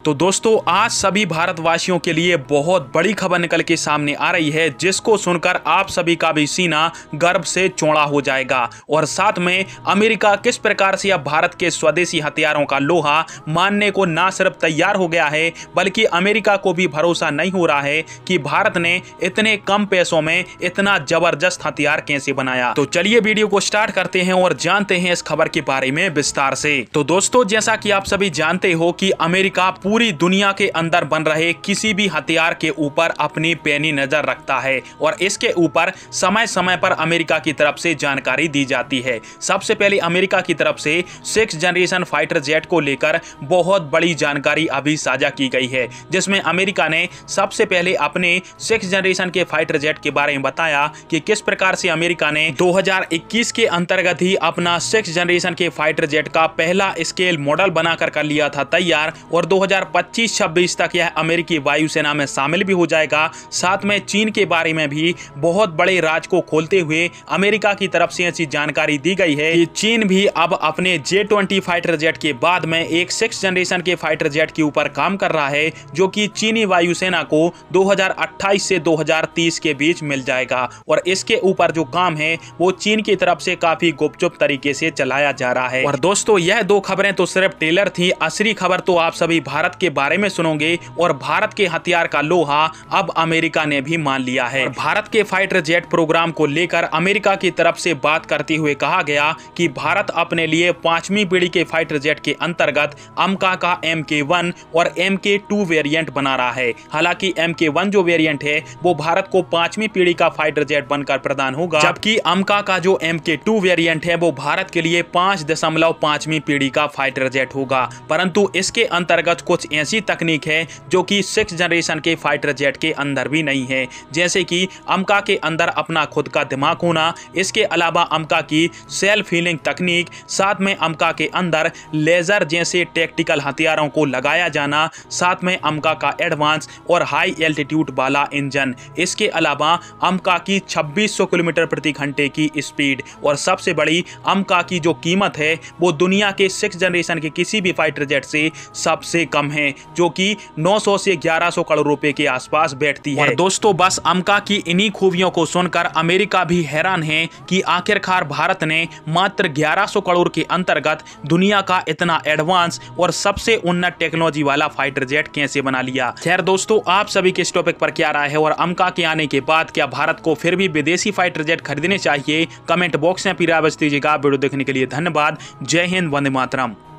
तो दोस्तों आज सभी भारतवासियों के लिए बहुत बड़ी खबर निकल के सामने आ रही है, जिसको सुनकर आप सभी का भी सीना गर्व से चौड़ा हो जाएगा। और साथ में अमेरिका किस प्रकार से अब भारत के स्वदेशी हथियारों का लोहा मानने को ना सिर्फ तैयार हो गया है, बल्कि अमेरिका को भी भरोसा नहीं हो रहा है कि भारत ने इतने कम पैसों में इतना जबरदस्त हथियार कैसे बनाया। तो चलिए वीडियो को स्टार्ट करते हैं और जानते हैं इस खबर के बारे में विस्तार से। तो दोस्तों जैसा कि आप सभी जानते हो कि अमेरिका पूरी दुनिया के अंदर बन रहे किसी भी हथियार के ऊपर अपनी पैनी नजर रखता है और इसके ऊपर समय समय पर अमेरिका की तरफ से जानकारी दी जाती है। सबसे पहले अमेरिका की तरफ से 6th जनरेशन फाइटर जेट को लेकर बहुत बड़ी जानकारी अभी साझा की गई है, जिसमें अमेरिका ने सबसे पहले अपने 6th जनरेशन के फाइटर जेट के बारे में बताया कि किस प्रकार से अमेरिका ने 2021 के अंतर्गत ही अपना 6th जनरेशन के फाइटर जेट का पहला स्केल मॉडल बनाकर कर लिया था तैयार और 2025-26 तक यह अमेरिकी वायुसेना में शामिल भी हो जाएगा। साथ में चीन के बारे में भी बहुत बड़े राज को खोलते हुए अमेरिका की तरफ से ऐसी जानकारी दी गई है कि चीन भी अब अपने J-20 फाइटर जेट के बाद में एक 6th जनरेशन के फाइटर जेट के ऊपर काम कर रहा है, जो कि चीनी वायुसेना को 2028 से 2030 के बीच मिल जाएगा। और इसके ऊपर जो काम है वो चीन की तरफ से काफी गुपचुप तरीके से चलाया जा रहा है। और दोस्तों यह दो खबरें तो सिर्फ टेलर थी, असली खबर तो आप सभी भारत के बारे में सुनोगे। और भारत के हथियार का लोहा अब अमेरिका ने भी मान लिया है। भारत के फाइटर जेट प्रोग्राम को लेकर अमेरिका की तरफ से बात करते हुए कहा गया कि भारत अपने लिए 5वीं पीढ़ी के फाइटर जेट के अंतर्गत अमका का MK1 और MK2 वेरिएंट बना रहा है। हालांकि MK1 जो वेरिएंट है वो भारत को 5वीं पीढ़ी का फाइटर जेट बनकर प्रदान होगा, जबकि अमका का जो MK2 वेरिएंट है वो भारत के लिए 5.5वीं पीढ़ी का फाइटर जेट होगा। परंतु इसके अंतर्गत कुछ ऐसी तकनीक है जो कि 6th जनरेशन के फाइटर जेट के अंदर भी नहीं है, जैसे कि अमका के अंदर अपना खुद का दिमाग होना, इसके अलावा अमका की सेल्फ हीलिंग तकनीक, साथ में अमका के अंदर लेजर जैसे टैक्टिकल हथियारों को लगाया जाना, साथ में अमका का एडवांस और हाई एल्टीट्यूड वाला इंजन, इसके अलावा अमका की 2600 किलोमीटर प्रति घंटे की स्पीड और सबसे बड़ी अमका की जो कीमत है वो दुनिया के 6th जनरेशन के किसी भी फाइटर जेट से सबसे कम है, जो कि 900 से 1100 करोड़ रुपए के आसपास बैठती है। और दोस्तों बस अमका की इन्हीं खूबियों को सुनकर अमेरिका भी हैरान है कि आखिरकार भारत ने मात्र 1100 करोड़ के अंतर्गत दुनिया का इतना एडवांस और सबसे उन्नत टेक्नोलॉजी वाला फाइटर जेट कैसे बना लिया। खैर दोस्तों आप सभी के इस टॉपिक पर क्या राय है और अमका के आने के बाद क्या भारत को फिर भी विदेशी फाइटर जेट खरीदने चाहिए? कमेंट बॉक्स में अपनी राय बता दीजिएगा। वीडियो देखने के लिए धन्यवाद। जय हिंद, वंदे मातरम।